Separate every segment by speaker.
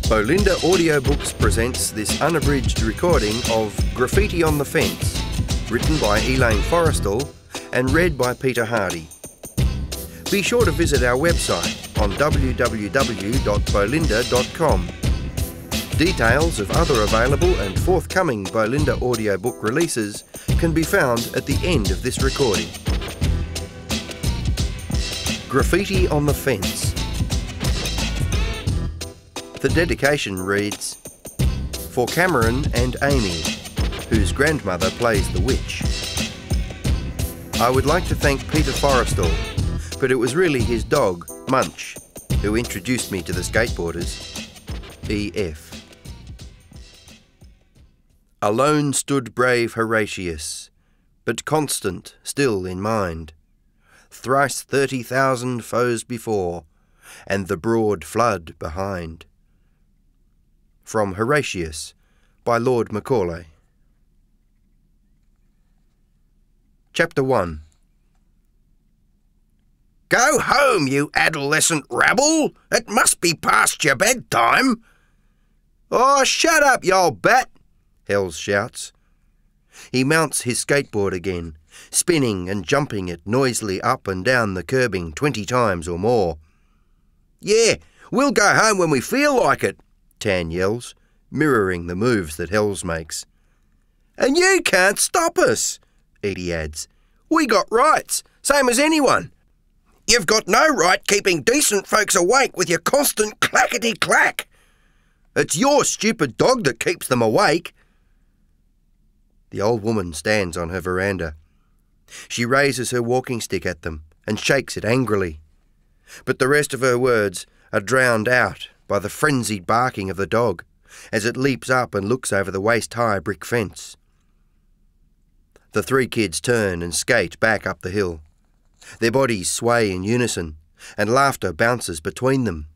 Speaker 1: Bolinda Audiobooks presents this unabridged recording of Graffiti on the Fence, written by Elaine Forrestal and read by Peter Hardy. Be sure to visit our website on www.bolinda.com. Details of other available and forthcoming Bolinda audiobook releases can be found at the end of this recording. Graffiti on the Fence. The dedication reads, "For Cameron and Amy, whose grandmother plays the witch. I would like to thank Peter Forrestal, but it was really his dog, Munch, who introduced me to the skateboarders. E.F." Alone stood brave Horatius, but constant still in mind. Thrice 30,000 foes before, and the broad flood behind. From Horatius, by Lord Macaulay. Chapter 1.
Speaker 2: "Go home, you adolescent rabble! It must be past your bedtime!"
Speaker 1: "Oh, shut up, you old bat!" Hellz shouts. He mounts his skateboard again, spinning and jumping it noisily up and down the curbing 20 times or more.
Speaker 2: "Yeah, we'll go home when we feel like it,"
Speaker 1: Tan yells, mirroring the moves that Hellz makes.
Speaker 2: "And you can't stop us,"
Speaker 1: Edie adds.
Speaker 2: "We got rights, same as anyone. You've got no right keeping decent folks awake with your constant clackety-clack. It's your stupid dog that keeps them awake."
Speaker 1: The old woman stands on her veranda. She raises her walking stick at them and shakes it angrily. But the rest of her words are drowned out by the frenzied barking of the dog as it leaps up and looks over the waist-high brick fence. The three kids turn and skate back up the hill. Their bodies sway in unison, and laughter bounces between them.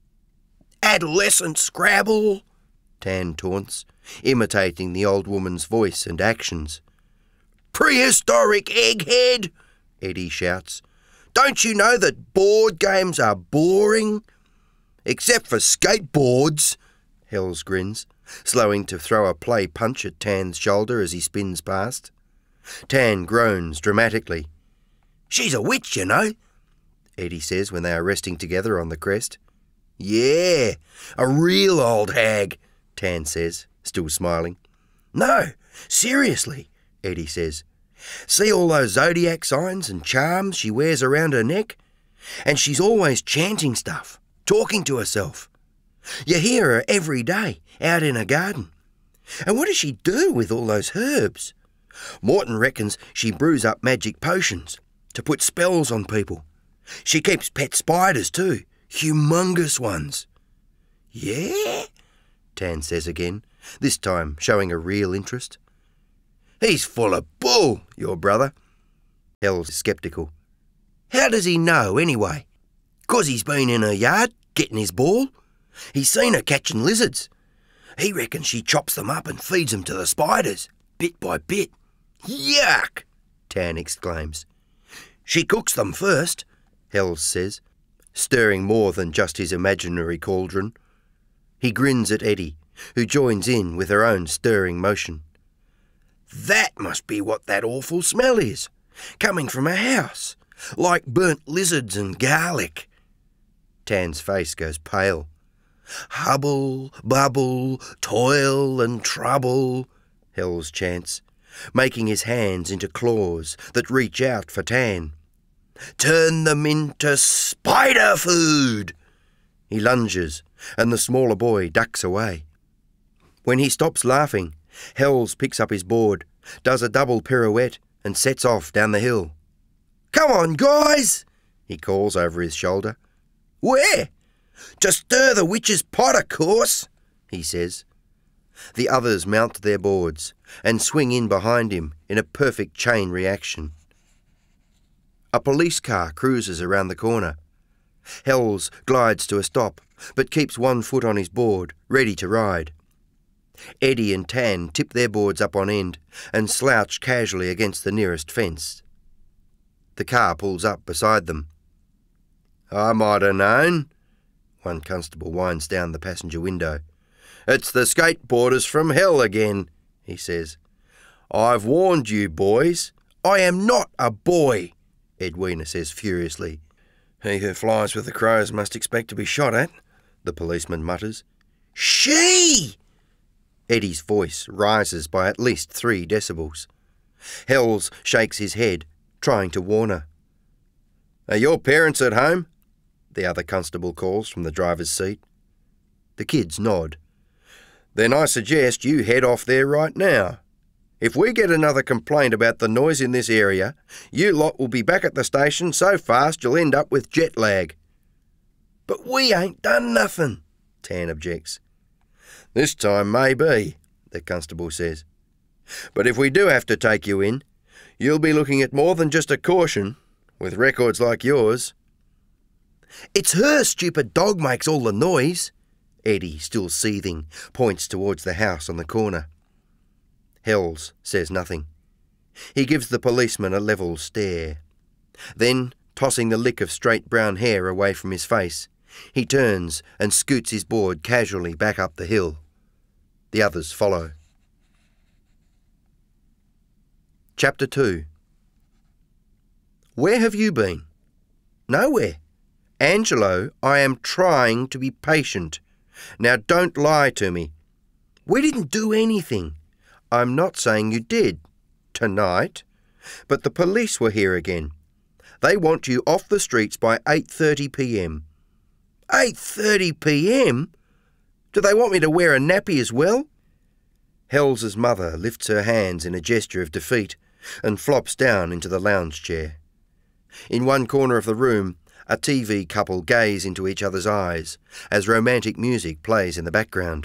Speaker 2: "Adolescent Scrabble,"
Speaker 1: Tan taunts, imitating the old woman's voice and actions.
Speaker 2: "Prehistoric egghead,"
Speaker 1: Eddie shouts.
Speaker 2: "Don't you know that board games are boring? Except for skateboards,"
Speaker 1: Hellz grins, slowing to throw a play punch at Tan's shoulder as he spins past. Tan groans dramatically.
Speaker 2: "She's a witch, you know,"
Speaker 1: Eddie says when they are resting together on the crest.
Speaker 2: "Yeah, a real old hag,"
Speaker 1: Tan says, still smiling.
Speaker 2: "No, seriously,"
Speaker 1: Eddie says.
Speaker 2: "See all those zodiac signs and charms she wears around her neck? And she's always chanting stuff, talking to herself. You hear her every day out in her garden. And what does she do with all those herbs? Morton reckons she brews up magic potions to put spells on people. She keeps pet spiders too, humongous ones." "Yeah?"
Speaker 1: Tan says again, this time showing a real interest.
Speaker 2: "He's full of bull, your brother."
Speaker 1: Hellz is sceptical.
Speaker 2: "How does he know, anyway? 'Cause he's been in her yard, getting his ball. He's seen her catching lizards. He reckons she chops them up and feeds them to the spiders, bit by bit. Yuck!"
Speaker 1: Tan exclaims.
Speaker 2: "She cooks them first,"
Speaker 1: Hellz says, stirring more than just his imaginary cauldron. He grins at Eddie, who joins in with her own stirring motion.
Speaker 2: "That must be what that awful smell is, coming from a house, like burnt lizards and garlic."
Speaker 1: Tan's face goes pale.
Speaker 2: "Hubble, bubble, toil and trouble,"
Speaker 1: Hellz chants, making his hands into claws that reach out for Tan.
Speaker 2: "Turn them into spider food."
Speaker 1: He lunges, and the smaller boy ducks away. When he stops laughing, Hellz picks up his board, does a double pirouette, and sets off down the hill.
Speaker 2: "Come on, guys,"
Speaker 1: he calls over his shoulder.
Speaker 2: "Where?" "To stir the witch's pot, of course," he says.
Speaker 1: The others mount their boards and swing in behind him in a perfect chain reaction. A police car cruises around the corner. Hellz glides to a stop, but keeps one foot on his board, ready to ride. Eddie and Tan tip their boards up on end and slouch casually against the nearest fence. The car pulls up beside them.
Speaker 2: "I might have known,"
Speaker 1: one constable winds down the passenger window. "It's the skateboarders from hell again," he says. "I've warned you, boys."
Speaker 2: "I am not a boy,"
Speaker 1: Edwina says furiously.
Speaker 2: "He who flies with the crows must expect to be shot at,"
Speaker 1: the policeman mutters.
Speaker 2: "She!"
Speaker 1: Eddie's voice rises by at least 3 decibels. Hellz shakes his head, trying to warn her. "Are your parents at home?" the other constable calls from the driver's seat. The kids nod. "Then I suggest you head off there right now. If we get another complaint about the noise in this area, you lot will be back at the station so fast you'll end up with jet lag."
Speaker 2: "But we ain't done nothing,"
Speaker 1: Tan objects. "This time maybe," the constable says. "But if we do have to take you in, you'll be looking at more than just a caution, with records like yours."
Speaker 2: "It's her stupid dog makes all the noise."
Speaker 1: Eddie, still seething, points towards the house on the corner. Hellz says nothing. He gives the policeman a level stare. Then, tossing the lick of straight brown hair away from his face, he turns and scoots his board casually back up the hill. The others follow. Chapter 2. "Where have you been?" "Nowhere." "Angelo, I am trying to be patient. Now don't lie to me."
Speaker 2: "We didn't do anything."
Speaker 1: "I'm not saying you did. Tonight. But the police were here again. They want you off the streets by 8:30 p.m.
Speaker 2: 8:30 p.m?
Speaker 1: Do they want me to wear a nappy as well?" Hellz's mother lifts her hands in a gesture of defeat and flops down into the lounge chair. In one corner of the room, a TV couple gaze into each other's eyes as romantic music plays in the background.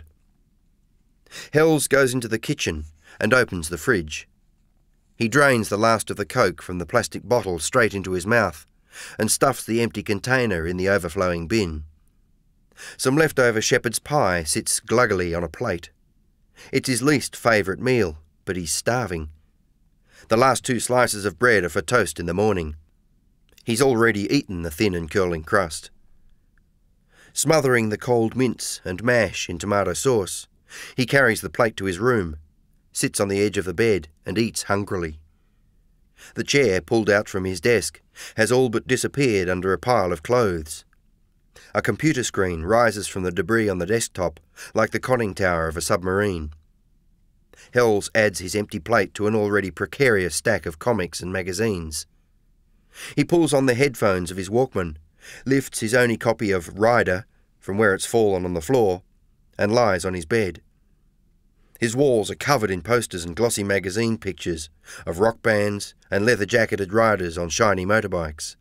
Speaker 1: Hellz goes into the kitchen and opens the fridge. He drains the last of the Coke from the plastic bottle straight into his mouth and stuffs the empty container in the overflowing bin. Some leftover shepherd's pie sits gluggily on a plate. It's his least favourite meal, but he's starving. The last 2 slices of bread are for toast in the morning. He's already eaten the thin and curling crust. Smothering the cold mince and mash in tomato sauce, he carries the plate to his room, sits on the edge of the bed and eats hungrily. The chair pulled out from his desk has all but disappeared under a pile of clothes. A computer screen rises from the debris on the desktop like the conning tower of a submarine. Hellz adds his empty plate to an already precarious stack of comics and magazines. He pulls on the headphones of his Walkman, lifts his only copy of Rider from where it's fallen on the floor, and lies on his bed. His walls are covered in posters and glossy magazine pictures of rock bands and leather-jacketed riders on shiny motorbikes.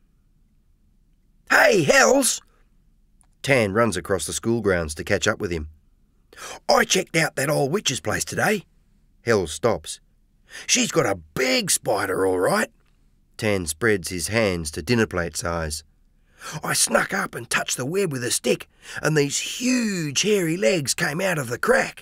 Speaker 2: "Hey, Hellz!"
Speaker 1: Tan runs across the school grounds to catch up with him.
Speaker 2: "I checked out that old witch's place today."
Speaker 1: Hellz stops.
Speaker 2: "She's got a big spider, all right."
Speaker 1: Tan spreads his hands to dinner plate size.
Speaker 2: "I snuck up and touched the web with a stick, and these huge hairy legs came out of the crack."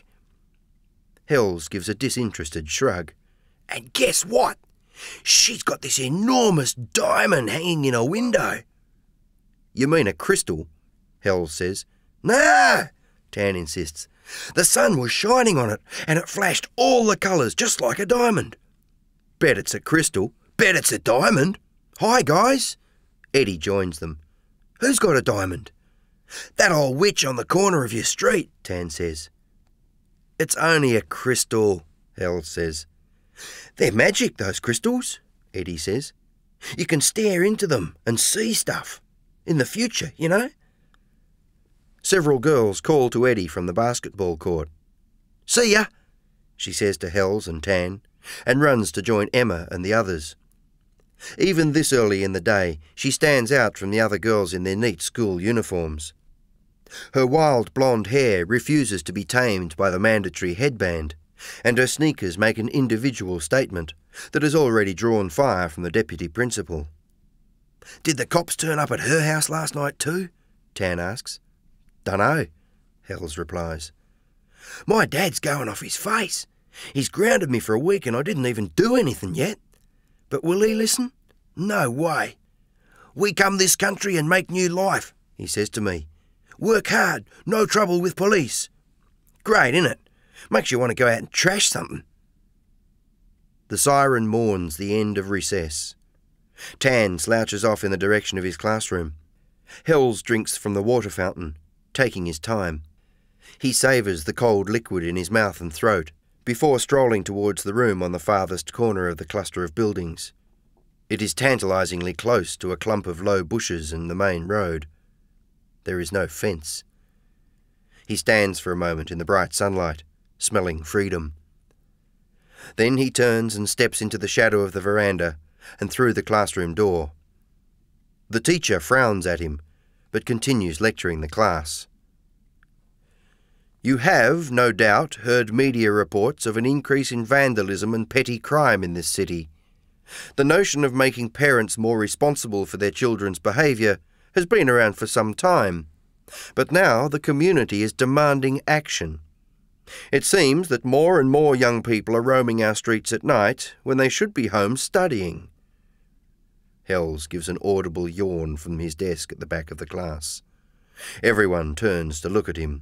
Speaker 1: Hellz gives a disinterested shrug.
Speaker 2: "And guess what? She's got this enormous diamond hanging in a window."
Speaker 1: "You mean a crystal?" Hellz says.
Speaker 2: "Nah,"
Speaker 1: Tan insists.
Speaker 2: "The sun was shining on it, and it flashed all the colours just like a diamond."
Speaker 1: "Bet it's a crystal."
Speaker 2: "Bet it's a diamond." "Hi, guys."
Speaker 1: Eddie joins them.
Speaker 2: "Who's got a diamond?" "That old witch on the corner of your street,"
Speaker 1: Tan says. "It's only a crystal," Hellz says.
Speaker 2: "They're magic, those crystals," Eddie says. "You can stare into them and see stuff. In the future, you know."
Speaker 1: Several girls call to Eddie from the basketball court.
Speaker 2: "See ya,"
Speaker 1: she says to Hellz and Tan, and runs to join Emma and the others. Even this early in the day, she stands out from the other girls in their neat school uniforms. Her wild blonde hair refuses to be tamed by the mandatory headband, and her sneakers make an individual statement that has already drawn fire from the deputy principal.
Speaker 2: "Did the cops turn up at her house last night too?" Tan asks.
Speaker 1: "Dunno," Hellz replies.
Speaker 2: "My dad's going off his face. He's grounded me for a week and I didn't even do anything yet. But will he listen? No way. We come this country and make new life, he says to me. Work hard, no trouble with police. Great, innit? Makes you want to go out and trash something.
Speaker 1: The siren mourns the end of recess. Tan slouches off in the direction of his classroom. Hellz drinks from the water fountain, taking his time. He savours the cold liquid in his mouth and throat, before strolling towards the room on the farthest corner of the cluster of buildings. It is tantalisingly close to a clump of low bushes and the main road. There is no fence. He stands for a moment in the bright sunlight, smelling freedom. Then he turns and steps into the shadow of the veranda and through the classroom door. The teacher frowns at him, but continues lecturing the class. You have, no doubt, heard media reports of an increase in vandalism and petty crime in this city. The notion of making parents more responsible for their children's behaviour has been around for some time, but now the community is demanding action. It seems that more and more young people are roaming our streets at night when they should be home studying. Hellz gives an audible yawn from his desk at the back of the class. Everyone turns to look at him.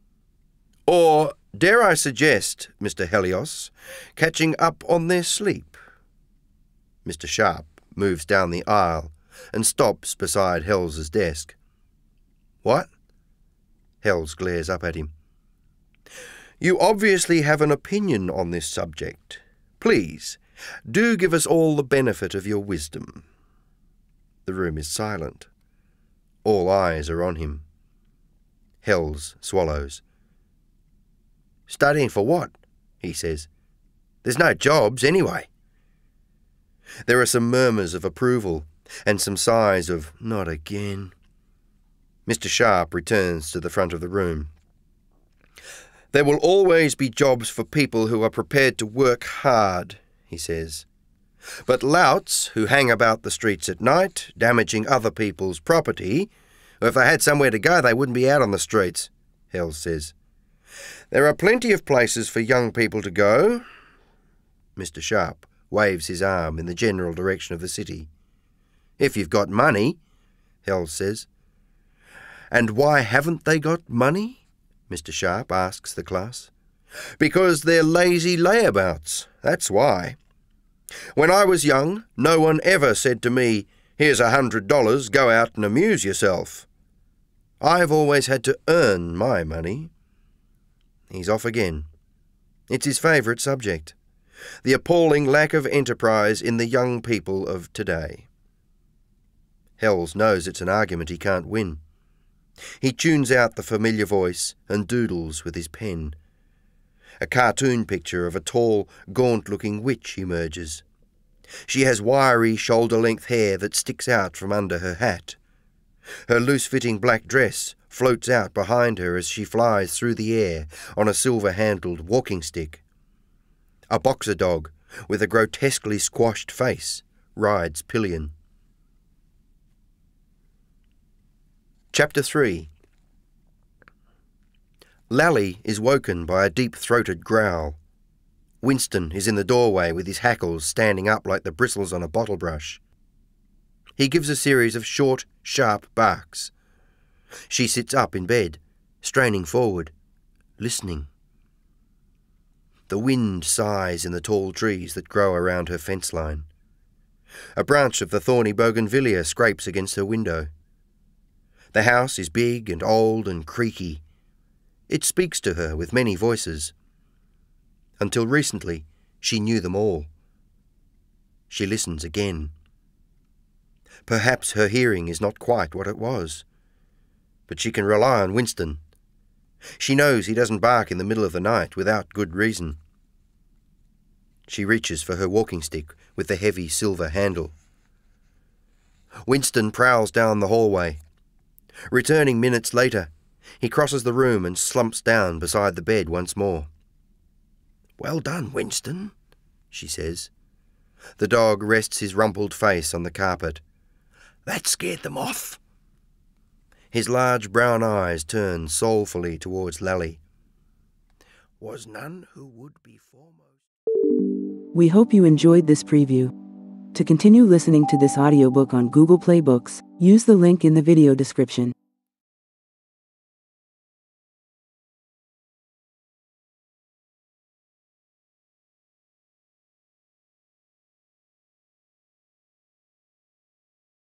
Speaker 1: Or, dare I suggest, Mr. Helios, catching up on their sleep? Mr. Sharp moves down the aisle and stops beside Hellz's desk. What? Hellz glares up at him. You obviously have an opinion on this subject. Please, do give us all the benefit of your wisdom. The room is silent. All eyes are on him. Hellz swallows. Studying for what? He says. There's no jobs anyway. There are some murmurs of approval and some sighs of not again. Mr. Sharp returns to the front of the room. There will always be jobs for people who are prepared to work hard, he says. But louts who hang about the streets at night, damaging other people's property, or if they had somewhere to go, they wouldn't be out on the streets, Hellz says. There are plenty of places for young people to go. Mr. Sharp waves his arm in the general direction of the city. If you've got money, Hellz says. And why haven't they got money? Mr. Sharp asks the class. Because they're lazy layabouts, that's why. When I was young, no one ever said to me, here's $100, go out and amuse yourself. I've always had to earn my money. He's off again. It's his favourite subject. The appalling lack of enterprise in the young people of today. Hellz knows it's an argument he can't win. He tunes out the familiar voice and doodles with his pen. A cartoon picture of a tall, gaunt-looking witch emerges. She has wiry, shoulder-length hair that sticks out from under her hat. Her loose-fitting black dress floats out behind her as she flies through the air on a silver-handled walking stick. A boxer dog, with a grotesquely squashed face, rides pillion. Chapter 3. Lallie is woken by a deep-throated growl. Winston is in the doorway with his hackles standing up like the bristles on a bottle brush. He gives a series of short, sharp barks. She sits up in bed, straining forward, listening. The wind sighs in the tall trees that grow around her fence line. A branch of the thorny bougainvillea scrapes against her window. The house is big and old and creaky. It speaks to her with many voices. Until recently, she knew them all. She listens again. Perhaps her hearing is not quite what it was, but she can rely on Winston. She knows he doesn't bark in the middle of the night without good reason. She reaches for her walking stick with the heavy silver handle. Winston prowls down the hallway. Returning minutes later, he crosses the room and slumps down beside the bed once more. "Well done, Winston," she says. The dog rests his rumpled face on the carpet. "That scared them off." His large brown eyes turn soulfully towards Lallie. "Was none who would be foremost."
Speaker 3: We hope you enjoyed this preview. To continue listening to this audiobook on Google Play Books, use the link in the video description.